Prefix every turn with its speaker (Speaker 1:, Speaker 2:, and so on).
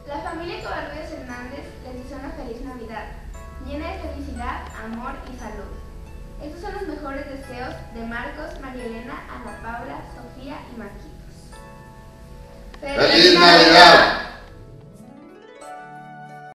Speaker 1: La familia Covarrubias Hernández les desea una feliz Navidad, llena de felicidad, amor y salud. Estos son los mejores deseos de Marcos, María Elena, Ana Paula, Sofía y Marquitos. ¡Feliz